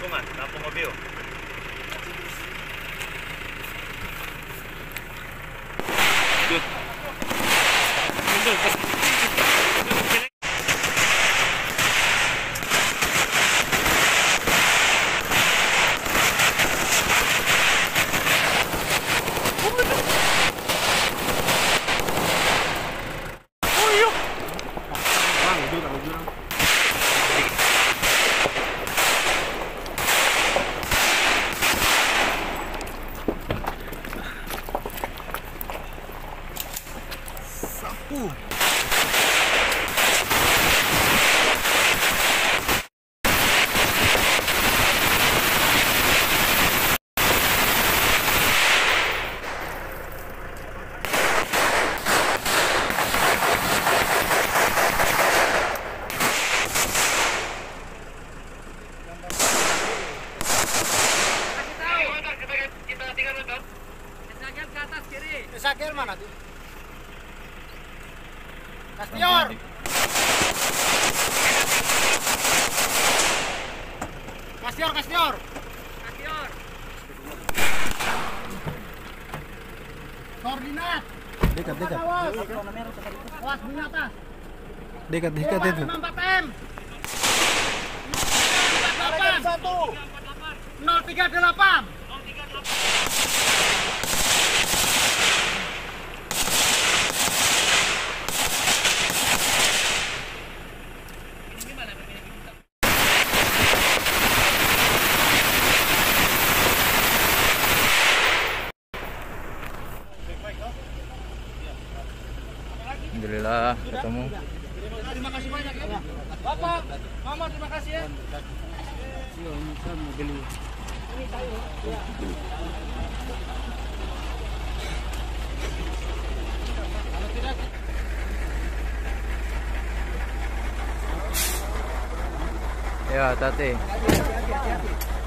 Kampungan, Kampung Obio. Sakir mana tuh? Kastior. Kastior. Koordinat. Dekat. Awas bunyi atas. Dekat itu. 54M. 038. Alhamdulillah ketemu. Terima kasih banyak ya. Bapak, Mama terima kasih ya. Ini saya mau beli. Ini sayur. Ya. Ya, hati-hati.